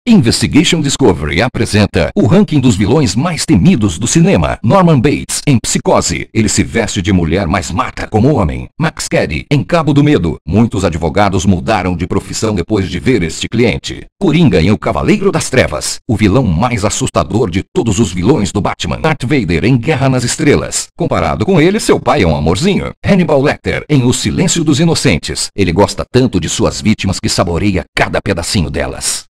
Investigation Discovery apresenta o ranking dos vilões mais temidos do cinema. Norman Bates, em Psicose. Ele se veste de mulher, mas mata como homem. Max Cady, em Cabo do Medo. Muitos advogados mudaram de profissão depois de ver este cliente. Coringa, em O Cavaleiro das Trevas. O vilão mais assustador de todos os vilões do Batman. Darth Vader, em Guerra nas Estrelas. Comparado com ele, seu pai é um amorzinho. Hannibal Lecter, em O Silêncio dos Inocentes. Ele gosta tanto de suas vítimas que saboreia cada pedacinho delas.